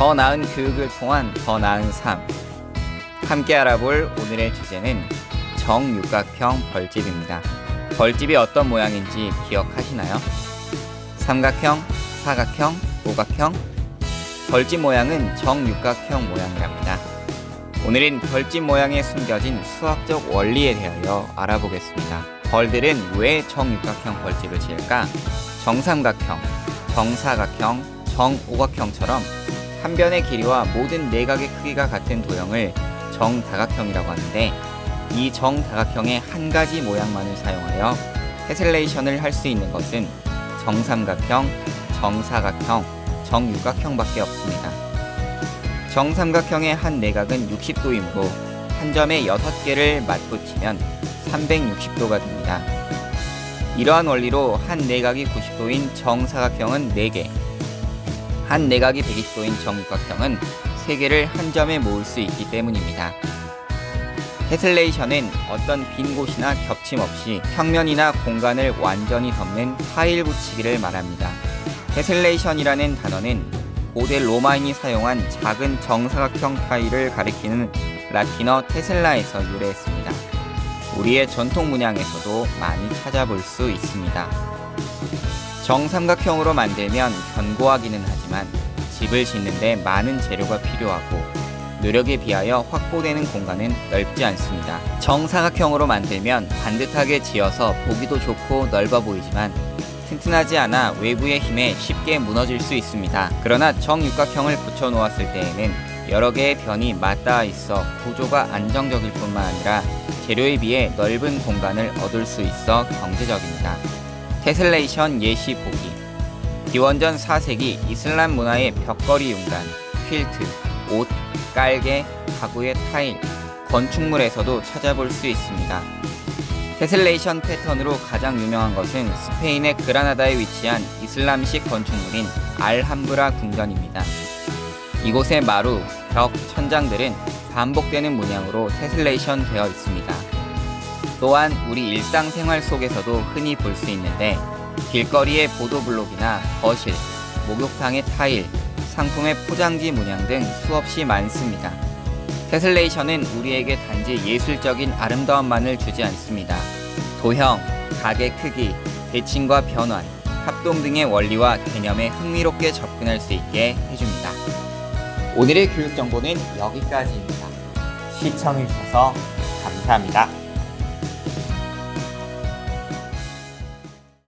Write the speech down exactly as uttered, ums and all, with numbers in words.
더 나은 교육을 통한 더 나은 삶. 함께 알아볼 오늘의 주제는 정육각형 벌집입니다. 벌집이 어떤 모양인지 기억하시나요? 삼각형, 사각형, 오각형. 벌집 모양은 정육각형 모양이랍니다. 오늘은 벌집 모양에 숨겨진 수학적 원리에 대하여 알아보겠습니다. 벌들은 왜 정육각형 벌집을 지을까? 정삼각형, 정사각형, 정오각형처럼 한 변의 길이와 모든 내각의 크기가 같은 도형을 정다각형이라고 하는데, 이 정다각형의 한 가지 모양만을 사용하여 테셀레이션을 할 수 있는 것은 정삼각형, 정사각형, 정육각형밖에 없습니다. 정삼각형의 한 내각은 육십 도이므로 한 점에 여섯 개를 맞붙이면 삼백육십 도가 됩니다. 이러한 원리로 한 내각이 구십 도인 정사각형은 네 개, 한 내각이 백이십 도인 정육각형은 세 개를 한 점에 모을 수 있기 때문입니다. 테셀레이션은 어떤 빈 곳이나 겹침 없이 평면이나 공간을 완전히 덮는 타일 붙이기를 말합니다. 테셀레이션이라는 단어는 고대 로마인이 사용한 작은 정사각형 타일을 가리키는 라틴어 테슬라에서 유래했습니다. 우리의 전통 문양에서도 많이 찾아볼 수 있습니다. 정삼각형으로 만들면 견고하기는 하지만 집을 짓는데 많은 재료가 필요하고 노력에 비하여 확보되는 공간은 넓지 않습니다. 정사각형으로 만들면 반듯하게 지어서 보기도 좋고 넓어 보이지만 튼튼하지 않아 외부의 힘에 쉽게 무너질 수 있습니다. 그러나 정육각형을 붙여 놓았을 때에는 여러 개의 변이 맞닿아 있어 구조가 안정적일 뿐만 아니라 재료에 비해 넓은 공간을 얻을 수 있어 경제적입니다. 테셀레이션 예시 보기. 기원전 사 세기 이슬람 문화의 벽걸이 윤간, 퀼트, 옷, 깔개, 가구의 타일, 건축물에서도 찾아볼 수 있습니다. 테셀레이션 패턴으로 가장 유명한 것은 스페인의 그라나다에 위치한 이슬람식 건축물인 알함브라 궁전입니다. 이곳의 마루, 벽, 천장들은 반복되는 문양으로 테셀레이션 되어 있습니다. 또한 우리 일상생활 속에서도 흔히 볼 수 있는데, 길거리의 보도블록이나 거실, 목욕탕의 타일, 상품의 포장지 문양 등 수없이 많습니다. 테셀레이션은 우리에게 단지 예술적인 아름다움만을 주지 않습니다. 도형, 가게 크기, 대칭과 변환, 합동 등의 원리와 개념에 흥미롭게 접근할 수 있게 해줍니다. 오늘의 교육 정보는 여기까지입니다. 시청해주셔서 감사합니다.